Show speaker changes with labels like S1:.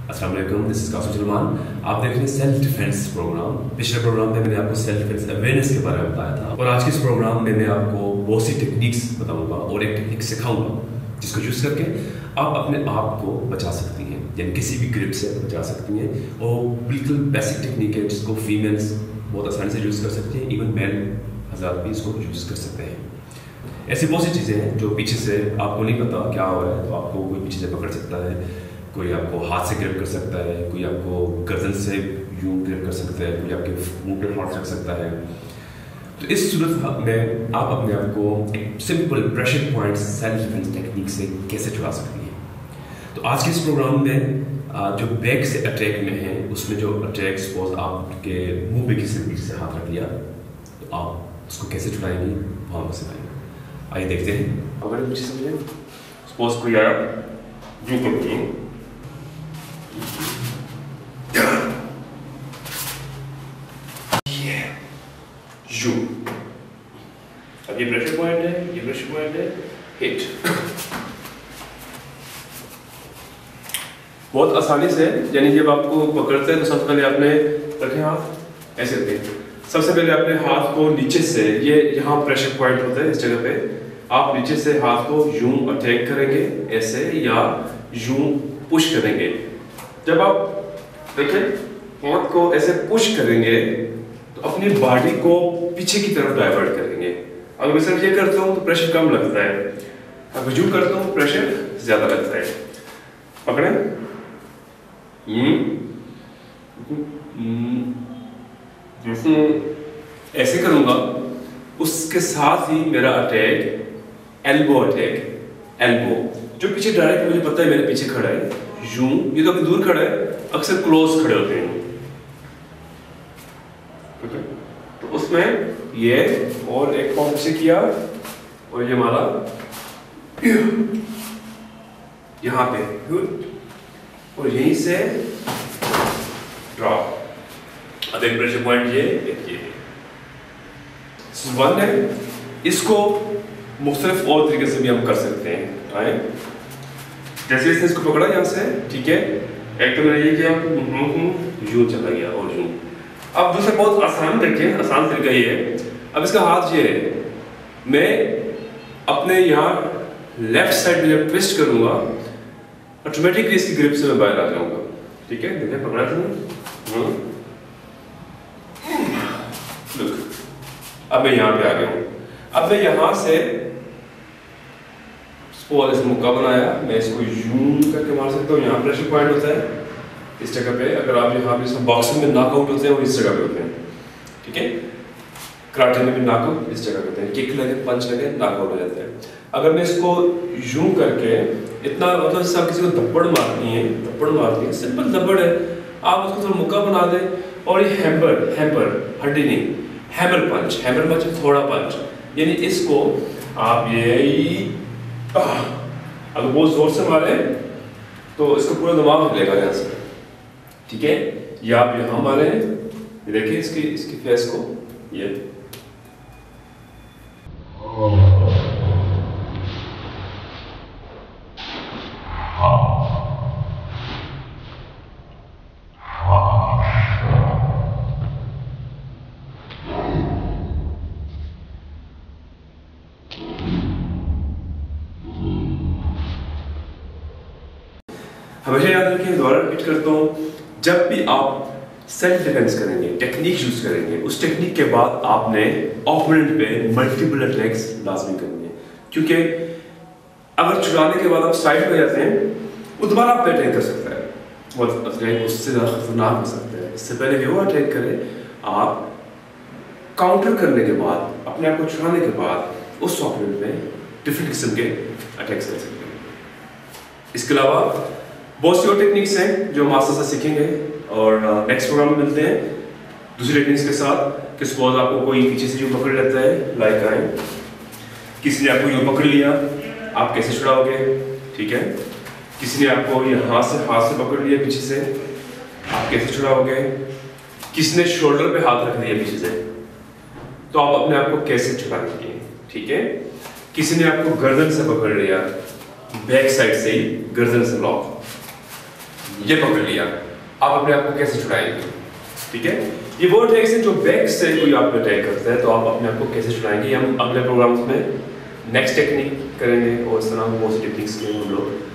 S1: अस्सलाम वालेकुम, this is Qasim Salman. आप देख रहे हैं सेल्फ डिफेंस प्रोग्राम। पिछले प्रोग्राम में मैंने आपको सेल्फ डिफेंस अवेयरनेस के बारे में बताया था और आज के इस प्रोग्राम में मैं आपको बहुत सी टेक्निक्स बताऊंगा और एक टेक्निक सिखाऊंगा जिसको यूज करके आप अपने आप को बचा सकती हैं, यानी किसी भी ग्रिप से बचा सकती हैं। और बिल्कुल बेसिक टेक्निक है जिसको फीमेल्स बहुत आसानी से यूज कर सकती हैं, इवन मेल हज़ार भी इसको यूज कर सकते हैं। ऐसी बहुत सी चीज़ें हैं जो पीछे से आपको नहीं पता क्या हो रहा है, तो आपको कोई पीछे से पकड़ सकता है, कोई आपको हाथ से ग्रिप कर सकता है, कोई आपको गर्दन से यूं ग्रिप कर सकता है, कोई आपके मुंह पर हाथ रख सकता है। तो इस सूरत में आप अपने आप को एक simple pressure point self defence technique से कैसे छुड़ा सकती हैं। तो आज के इस प्रोग्राम में जो बैक से अटैक में है, उसमें जो अटैक सपोज आपके मुंह पे किसी पीछे से हाथ रख लिया तो आप उसको कैसे छुड़ाएंगी वहाँ से सिखाएंगे। आइए देखते हैं। अगर पीछे समझे सपोज कोई आया यूं करती है, अब ये प्रेशर पॉइंट है, ये प्रेशर पॉइंट है, हिट। बहुत आसानी से, यानी जब आपको पकड़ते हैं तो सबसे पहले आपने रखे हाथ ऐसे रखे। सबसे पहले अपने हाथ को नीचे से, ये यहाँ प्रेशर पॉइंट होता है इस जगह पे, आप नीचे से हाथ को यूं अटैक करेंगे ऐसे या यूं पुश करेंगे। जब आप देखें हाथ को ऐसे पुश करेंगे तो अपनी बॉडी को पीछे की तरफ डाइवर्ट करेंगे। अगर मैं सिर्फ ये करता हूँ तो प्रेशर कम लगता है, अगर यूं करता हूँ प्रेशर ज्यादा लगता है। पकड़े, जैसे ऐसे करूंगा उसके साथ ही मेरा अटैक एल्बो अटैक, एल्बो जो पीछे डायरेक्ट मुझे पता है मेरे पीछे खड़ा है, यूं, ये तो अभी दूर खड़ा है, अक्सर क्लोज खड़े होते हैं। तो उसमें ये और एक पाँव पीछे किया और ये मारा यहाँ पे और यहीं से ड्रॉप। अब एक प्रेशर पॉइंट ये वन है, इसको मुख्तलिफ और तरीके से भी हम कर सकते हैं। आए जैसे इसने इसको पकड़ा यहाँ से, ठीक है, एक तो मैंने ये किया, यूं चला गया और यूं। अब दूसरा बहुत आसान तरीका ये है, अब इसका हाथ ये है, मैं अपने यहाँ लेफ्ट साइड में जब ट्विस्ट करूंगा ऑटोमेटिकली इसकी ग्रिप से मैं बाहर आ जाऊंगा। ठीक है, देखिए पकड़ा था, लुक, अब मैं यहाँ पे आ गया हूँ। अब मैं यहाँ से सपोज इस मुक्का बनाया, मैं इसको यूं करके मार सकता हूँ। यहाँ प्रेशर पॉइंट होता है इस जगह पे, अगर आप यहाँ पे बॉक्सिंग में नॉकआउट होते हैं वो इस जगह पे होते हैं, ठीक है, कराटे में भी नॉकआउट इस जगह पे होते हैं, किक लगे पंच लगे नॉकआउट हो जाते हैं। अगर मैं इसको यूं करके इतना, मतलब जैसे आप किसी को थप्पड़ मारती हैं, सिंपल थप्पड़ है, आप उसको थोड़ा मुक्का बना दें और ये हैमर हड्डी नहीं, हैमर पंच थोड़ा पंच, यानी इसको आप यही अगर बहुत जोर से मारे तो इसको पूरा दिमाग हिलेगा यहाँ से, ठीक है। या आप यहाँ मारे, ये देखिए इसकी फेस को, ये हमेशा याद रखिए, दोबारा रिपीट करता हूँ, जब भी आप सेल्फ डिफेंस करेंगे, टेक्निक यूज करेंगे, उस टेक्निक के बाद आपने ओपोनेंट पे मल्टीपल अटैक्स लाजमी करनी है। क्योंकि अगर छुड़ाने के बाद आप साइड पे जाते हैं, वो दोबारा आप पे अटैक कर सकता है, और अटैक उससे ज़्यादा खतरनाक हो सकता है। इससे पहले कि वो अटैक करे, आप काउंटर करने के बाद, अपने आप को छुड़ाने के बाद उस ओपोनेंट पे डिफरेंट किस्म के अटैक्स कर सकते हैं। इसके अलावा बहुत सी और टेक्निक्स हैं जो हम मास्टर से सीखेंगे और नेक्स्ट प्रोग्राम में मिलते हैं दूसरी टेक्निक्स के साथ। कि सपोज आपको कोई पीछे से यूं पकड़ लेता है, लाइक आए, किसी ने आपको यूं पकड़ लिया, आप कैसे छुड़ाओगे, ठीक है। किसी ने आपको ये हाथ से पकड़ लिया पीछे से, आप कैसे छुड़ाओगे। किसी ने शोल्डर पे हाथ रख दिया पीछे से, तो आप अपने आप को कैसे छुड़ाएंगे, ठीक है। किसी ने आपको गर्दन से पकड़ लिया, बैक साइड से ही गर्दन से लॉक, ये पकड़ लिया, आप अपने आप को कैसे छुड़ाएंगे? ठीक है, ये वो ट्रिक्स हैं जो बैक से कोई आपको अटैक करता है तो आप अपने आप को कैसे छुड़ाएंगे, हम अगले प्रोग्राम्स में नेक्स्ट टेक्निक करेंगे और इस तरह बहुत सी टेक्निक्स के हम लोग